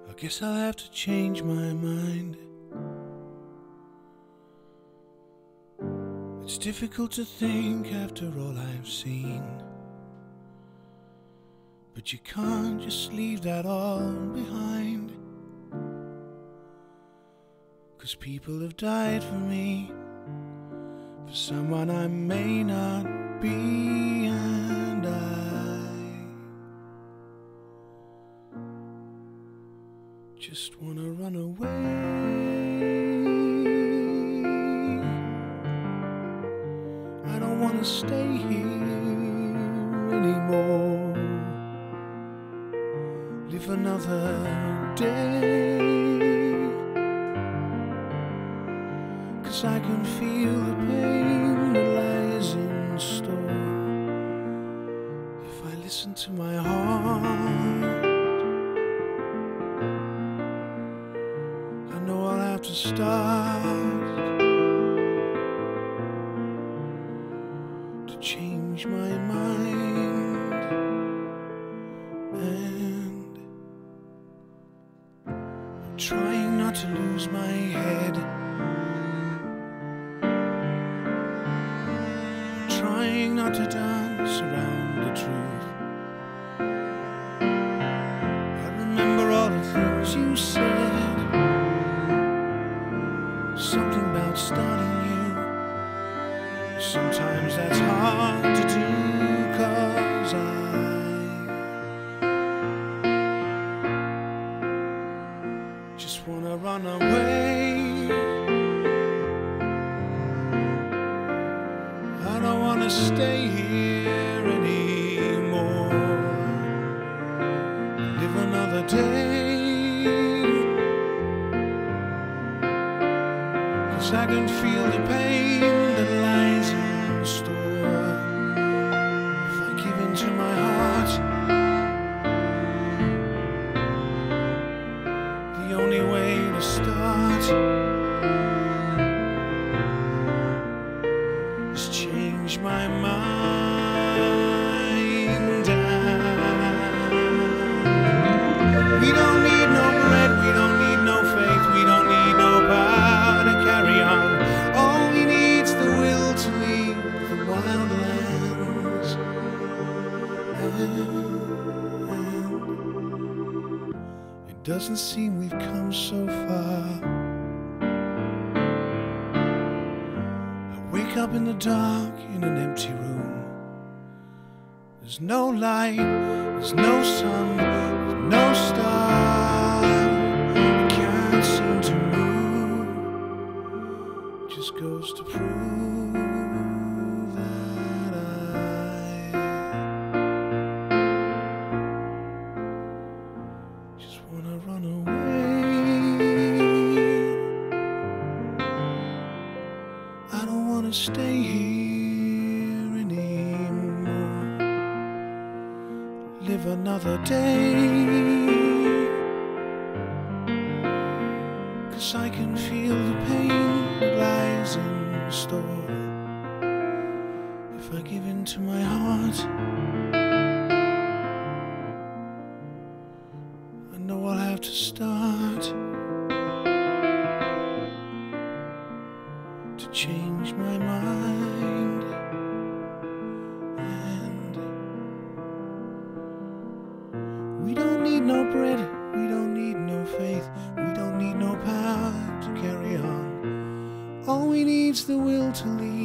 I guess I'll have to change my mind. It's difficult to think after all I've seen, but you can't just leave that all behind. 'Cause people have died for me, for someone I may not be, and I just wanna run away. I don't wanna stay here anymore. Live another day, 'cause I can feel the pain that lies in store. If I listen to my heart, I know I'll have to start to change my mind. And I'm trying not to lose my head, trying not to dance around the truth. I remember all the things you said, something about starting new. Sometimes that's hard to do, 'cause I just wanna run away. I don't wanna stay here anymore. Live another day, 'cause I can feel the pain that lies in store. If I give in to my heart, the only way to start is change my mind. We don't need no bread, we don't need no faith, we don't need no power to carry on. All we need's the will to leave the wild lands. And it doesn't seem we've come so far. I wake up in the dark in an empty room. There's no light, there's no sun, there's no star. I can't seem to move. Just goes to prove that I just wanna run away. I don't wanna stay here anymore. Live another day, 'cause I can feel the pain that lies in store. If I give in to my heart, I know I'll have to start to change my mind. And we don't need no bread, we don't need no faith, we don't need no power to carry on. All we need's the will to leave